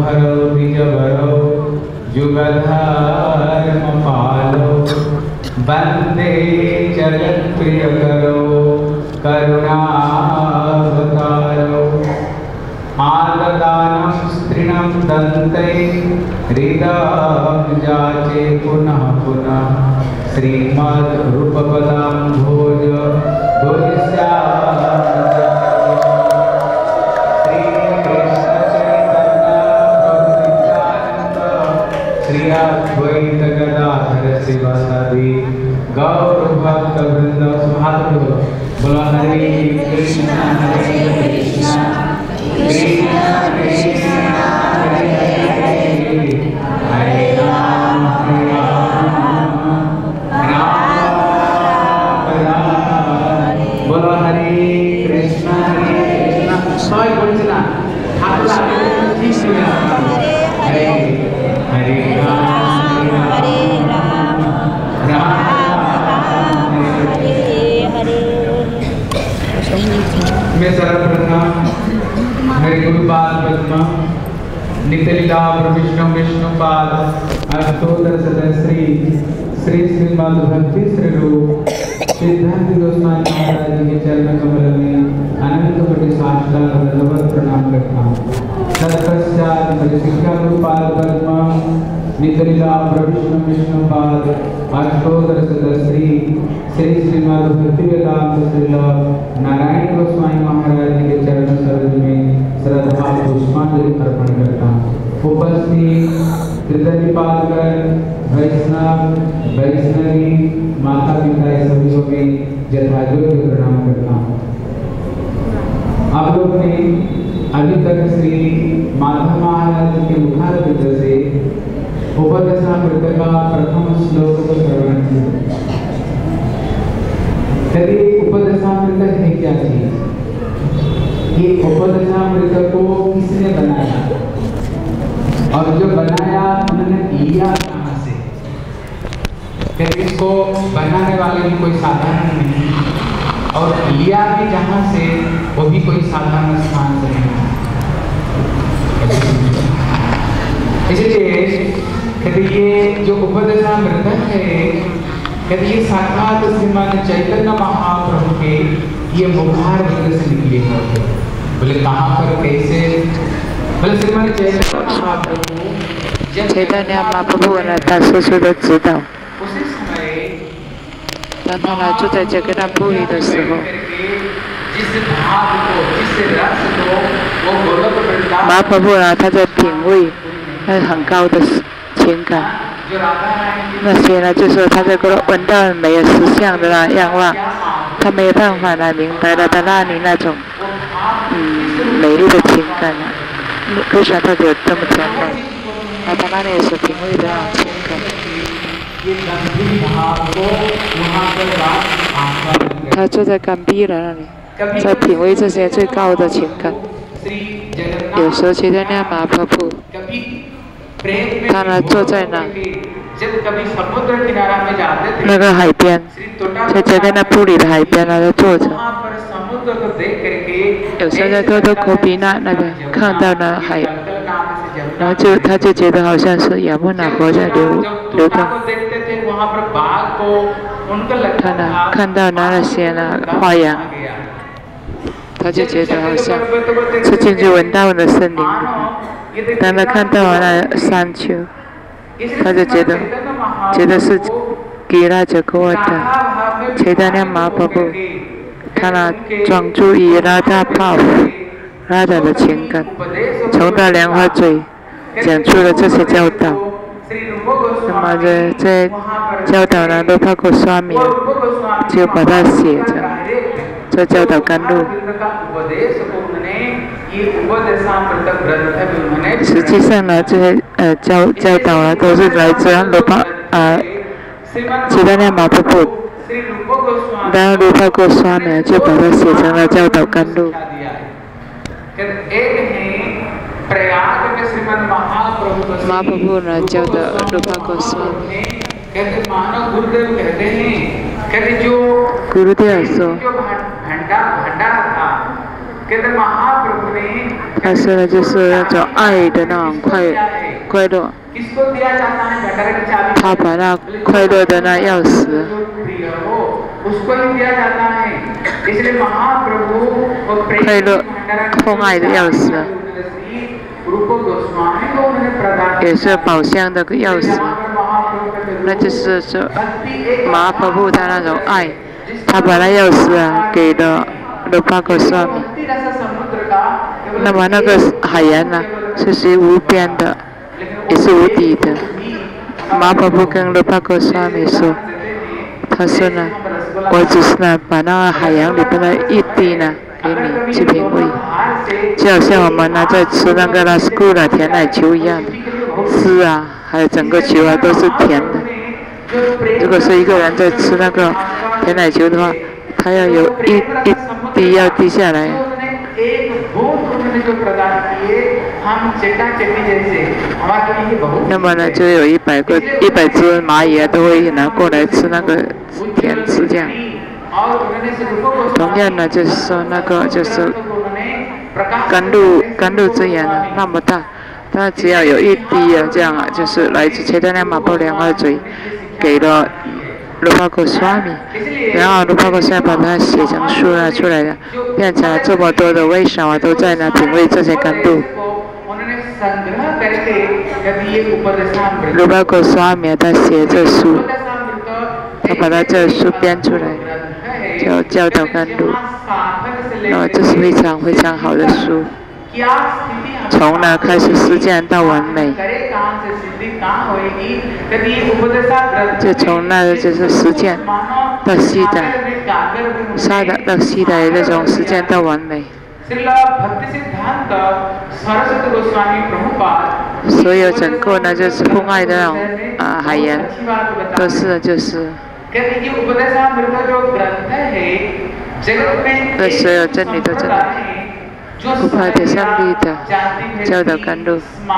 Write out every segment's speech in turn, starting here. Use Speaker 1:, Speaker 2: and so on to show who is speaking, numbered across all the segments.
Speaker 1: भरो द्विज भरो जुगधर्मपालो वंदे जगत प्रिय करो करुणावतारो आददानं स्त्रीणं दन्ते हृदं जाचे पुनः पुनः श्रीमद्रूपपदाम्भोज श्री अद्वैत गदाधर शिवासादि गौर भक्त वृंद सुभाद्र बोलो हरे कृष्ण कृष्ण कृष्ण हरे राम बोलो हरे कृष्ण सबाई बोलছিলাম ঠাকুর আগে কি শুনে हरे हरे राम राम हरे हरे। मैं सर्वप्रथम मेरे गुरुपाद पद्मा नित्यलीला विष्णु विष्णुपाद अष्टोत्तर सदश्री श्री श्रीमद् भक्ति श्री रूप सिद्धांत गोस्वामी महाराज जी के चरण कमल में अनंत कोटि साष्टांग दंडवत प्रणाम करता हूँ। तत्पश्चात मेरे शिक्षा गुरुपाद पद्मा नित्यलीला विष्णु विष्णुपाद अष्टोत्तर सदश्री श्री श्रीमद् भक्ति वेदांत श्रील नारायण गोस्वामी महाराज जी के चरण सरोज में श्रद्धा पुष्पांजलि अर्पण करता हूँ। उपस्थित कृतज्ञपादगण वैष्णव वैष्णवी माता पिता सभी को भी यथायोग्य प्रणाम करता हूँ। आप लोग ने अभी तक श्री माधव महाराज के मुखारविंद से उपदशामृत का प्रथम श्लोक को श्रवण किया। यदि उपदशामृत है क्या चीज? ये उपदशामृत को किसने बनाया और जो बनाया उन्होंने लिया कहाँ से? यदि इसको बनाने वाले भी कोई साधारण नहीं और लिया भी जहाँ से वो भी कोई साधारण स्थान से नहीं। इसलिए यदि ये जो उपदशामृत है यदि ये साक्षात श्रीमान चैतन्य महाप्रभु के ये मुखारविंद से निकले हैं। बोले कहाँ पर कैसे? बोले श्रीमान चैतन्य महाप्रभु
Speaker 2: 呢，他叔叔都知道。
Speaker 1: उसी समय
Speaker 2: 当他来住在这个那部里的时候，
Speaker 1: जिस भाव को जिस रस को वो गोलक वृंदावन
Speaker 2: 马普布呢，他在品味那很高的情感。
Speaker 1: जो राधा रानी
Speaker 2: 那些呢，就说他在闻到没有实相的那样望，他没有办法来明白了他那里那种美丽的情感啊，为啥他有这么强烈？他那里所品味的那种情感。 他坐在甘毗那里，在品味这些最高的情感。有时候觉得那马普布，他呢坐在那个海边，在这个那布里的海边呢，在坐着。有时候在多多科比那边看到那海，然后他就觉得好像是雅穆那河在流动。 他呢看到那些呢花样，他就觉得好像是进入文大文的森林。当他看到那山丘，他就觉得是吉拉杰戈达，觉得那马普布，他呢专注于拉达泡芙，拉达的情感，从他莲花嘴讲出了这些教导。 那么这教导呢，罗帕哥刷米就把它写成这教导甘露。实际上呢，这些教导呢，都是来自罗帕其他的马普布，然后罗帕哥刷米就把它写成了教导甘露。 महाप्रभु ने教的रूपा गोस्वामी
Speaker 1: कहते मानो गुरुदेव कहते हैं कहते जो
Speaker 2: गुरुदेव सो
Speaker 1: भंडारा था कहते महाप्रभु ने
Speaker 2: 但是呢，就是那种爱的那种快乐。他把那快乐的那钥匙，快乐奉爱的钥匙，也是宝箱的个钥匙，那就是说马哈帕布他那种爱，他把那钥匙啊给了鲁巴格斯瓦米。那么那个海洋呢，是属于无边的，也是无底的。马哈帕布跟鲁巴格斯瓦米说，他说呢，我只是呢把那个海洋里边的一滴呢给你去品味，就好像我们呢在吃那个拉斯库拉甜奶球一样的，丝啊，还有整个球啊都是甜的。如果是一个人在吃那个甜奶球的话，他要有一滴要滴下来。那么呢，就有100只蚂蚁啊，都会拿过来吃那个甜吃这样。同样呢，就是说那个就是甘露之眼啊，那么大，它只要有一滴啊，这样啊，就是来自切达那马波两个嘴，给了鲁巴格斯瓦米，然后鲁巴格斯瓦米把它写成书了出来了，变成了这么多的为什么都在那品味这些甘露。鲁巴格斯瓦米他写这书，他把他这书编出来，叫教导甘露。那么这是非常非常好的书，从呢开始实践到完美，就从那就是实践到西达，沙达到西达那种实践到完美。所有整个呢就是奉爱的那种海洋，都是就是所有真理都真的。उपाध्याय संगीत चौदह Kandu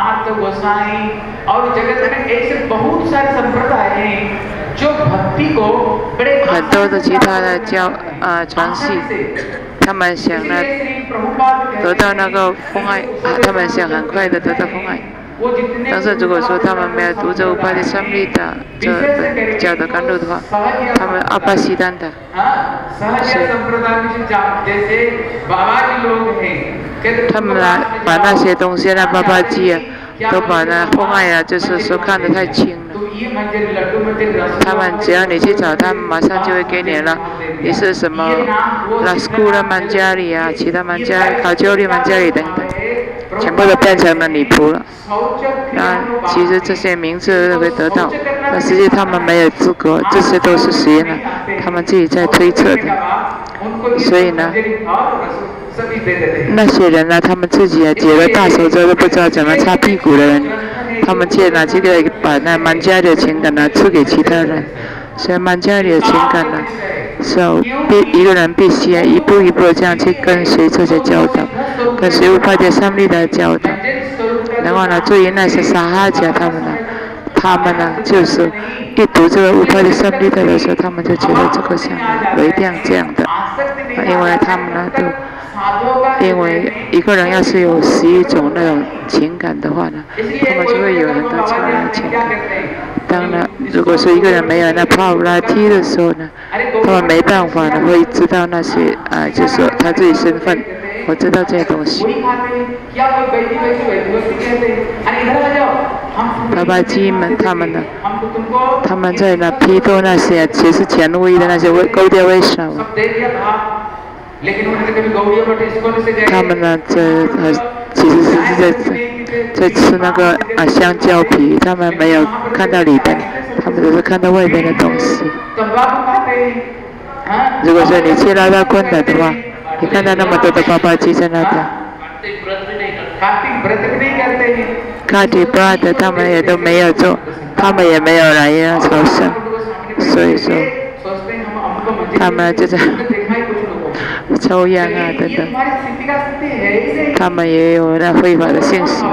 Speaker 2: 很多的其他的传系，他们想呢得到那个奉爱他们想很快的得到奉爱。但是如果说他们没有读这Upadhyaya Samhita这本教的甘露的话，他们阿巴西丹的，他们呢把那些东西呢巴巴基啊，都把那奉爱啊，就是说看得太轻了。他们只要你去找他们，马上就会给你了。你是什么拉斯库拉曼加里啊，其他曼加里、考丘利曼加里等等。全部都变成了女仆了。那其实这些名字都会得到，但实际他们没有资格，这些都是谁呢？他们自己在推测的。所以呢，那些人呢，他们自己解了大手之后都不知道怎么擦屁股的人，他们借拿这个把那曼加里的情感呢赐给其他人。所以曼加里的情感呢，是一个人必须一步一步这样去跟随这些教导，跟随Upadhyaya Samhita的教导。然后呢，对于那些沙哈家他们呢就是一读这个Upadhyaya Samhita的时候，他们就觉得这个像我一定要这样的，因为他们呢因为一个人要是有11种那种情感的话呢，他们就会有很多这样的情感。当然，如果说一个人没有那帕乌拉提的时候呢，他们没办法呢会知道那些就是说他自己身份，我知道这些东西。巴巴基们他们呢，他们在那批斗那些其实权威的那些高调为什么？他们呢其实是在吃那个香蕉皮，他们没有看到里边，他们只是看到外边的东西。如果说你去拉达昆达的话，你看到那么多的巴巴基在那边。卡蒂布拉的他们也都没有做，他们也没有来朝圣，所以说他们就在抽烟啊等等，他们也有那非法的性行为，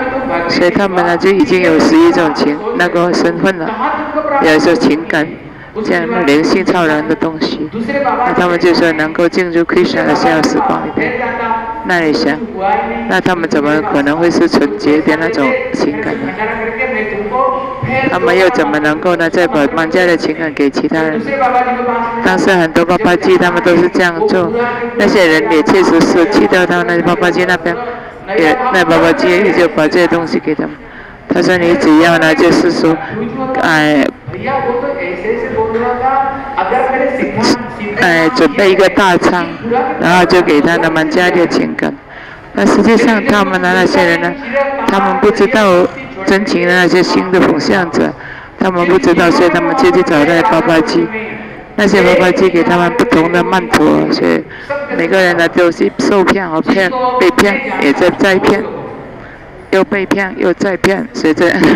Speaker 2: 所以他们呢就已经有11种那个身份了，也是情感， 这样的灵性超人的东西，那他们就说能够进入 Krishna 的逍遥时光里面。那你想，那他们怎么可能会是纯洁的那种情感呢？他们又怎么能够呢再把满家的情感给其他人？当时很多爸爸鸡他们都是这样做，那些人也确实是去到他那爸爸鸡那边，那爸爸鸡也就把这些东西给他们。他说你只要呢就是说，准备一个大餐，然后就给他们家里的情感。那实际上他们的那些人呢，他们不知道真情的那些新的奉献者，他们不知道，所以他们就去找那爸爸鸡。那些爸爸鸡给他们不同的曼陀，所以每个人呢都是受骗和骗，被骗也在骗。又被骗又再骗，所以这样。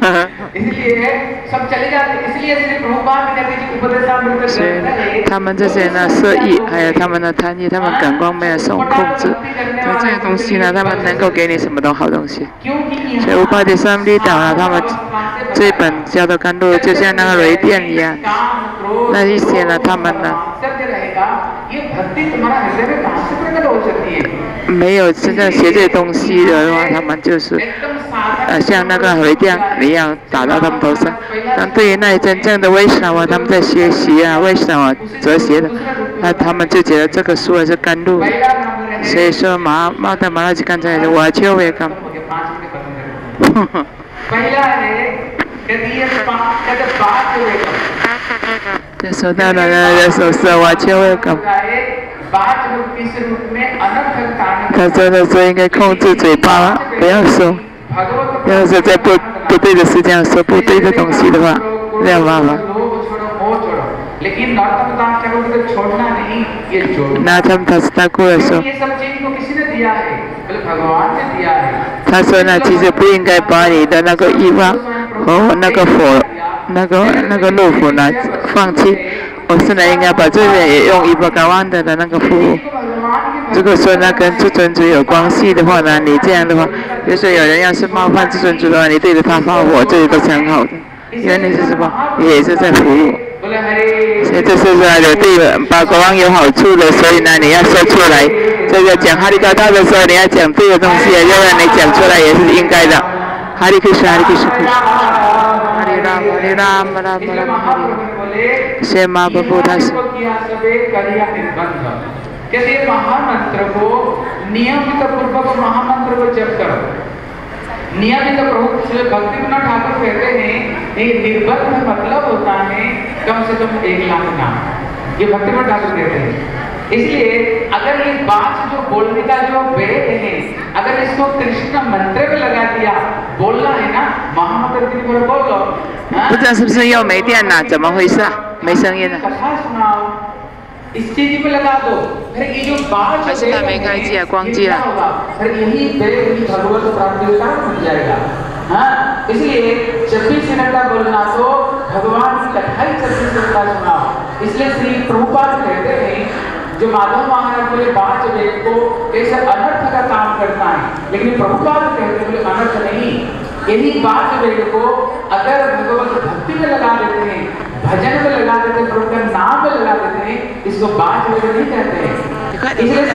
Speaker 2: 所以他们这些呢色欲，还有他们的贪欲，他们感官没有受控制，所以这些东西呢，他们能够给你什么都好东西。所以乌巴迪三利岛呢，他们这本叫做甘露，就像那个雷电一样。那一些呢，他们呢没有真正学这些东西的话，他们就是像那个雷电一样打到他们头上。但对于那些真正的为什么他们在学习啊，为什么哲学的，那他们就觉得这个书是甘露。所以说马达马拉吉刚才说我就会干。就说到了那首诗我就会干。他真的说应该控制嘴巴，不要说在不对的时间说不对的东西的话，这样麻烦。那他们他过来说，他说呢，其实不应该把你的那个欲望和那个火，那个怒火呢放弃。我是呢，应该把这个也用180的那个服务。如果说呢跟至尊主有关系的话呢，你这样的话，比如说有人要是冒犯至尊主的话，你对着他发火，这个都是很好的。因为你是什么？也是在服务。所以这是说有对把国王有好处的，所以呢你要说出来。这个讲哈利高道的时候，你要讲对的东西，要让你讲出来也是应该的。哈利克什，哈利克什，哈利拉，哈利拉，哈拉，哈利。से माँ बाबू था से कहते हैं महामंत्र को नियमित पूर्वक महामंत्र को जप करो। नियमित प्रभु भक्तिविनोद ठाकुर कहते हैं ये निर्बंध मतलब होता है कम से कम 1 लाख नाम। ये भक्तिविनोद ठाकुर कहते हैं। इसलिए अगर ये बात जो बोलने का जो वेद है, अगर इसको कृष्ण मंत्र में लगा दिया, बोलना है ना महामंत्र दिन भर बोलो। 不知道是不是又没电了？怎么回事啊？没声音了。इस चीज पे लगा दो, फिर ये जो बात है इसका मैं कहीं किया कौन किया, फिर यही भगवत प्राप्ति का मिल जाएगा। हाँ, इसलिए 26 मिनट का बोलना तो भगवान की कथा ही 26 मिनट का सुनाओ। इसलिए श्री प्रभुपाद कहते हैं जो माधव महाराज बोले 5 वेद को कैसे अनर्थ का काम करता है, लेकिन प्रभुपाद कहते हैं अनर्थ नहीं, यही 5 वेद को अगर भगवत भक्ति में लगा देते हैं, भजन में लगा देते हैं, प्रभु का नाम में लगा देते हैं, इसको 5 वेद नहीं कहते हैं।